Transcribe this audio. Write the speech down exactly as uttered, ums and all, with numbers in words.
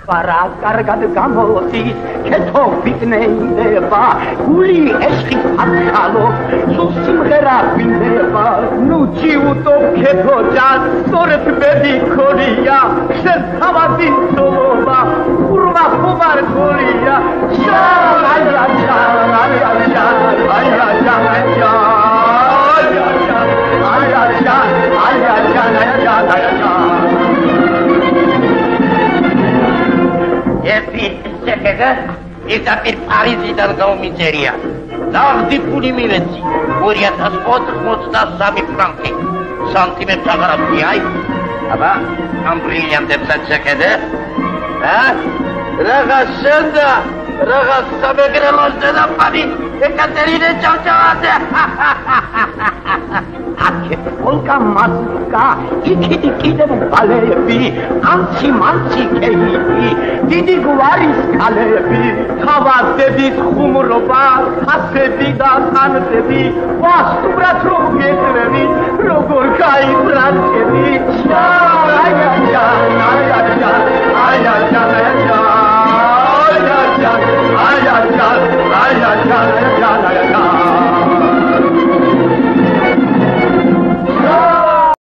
ხვარა კარგად გამოდის კეთობით ნეიდება გული ეშხის აფხალო სულ სიმღერა გვინდება ნუ ჯიუტო კეთოჯა სწორედ ბედი ქონია შენ თავადი ცოლობა ურვა ხუბარ ქონია შაია შაია შაია შაია ერთი შეხედა პირდაპირ პარიზიდან გამომიწერია. ნაღდი ფული მივეცი. ორი ათას ოცდასამი ფრანკი. სანტიმეტრ აღარაფი აი. აბა, ამ ბრილიანტებსაც შეხედა? ა? რაღაც შენდა, რაღაც სამეგრელოს დედაფანი ეკატერინე ჭავჭავაძე. აქ პოლკა მასკა იქით კიდევ ბალები ანცი მანცი კეითი დიდი გვარის კალები თავადების ხუმრობა ხასები და ხანძები ვასტუბრად რომ გეწრები როგორ გაიბრანჩები შა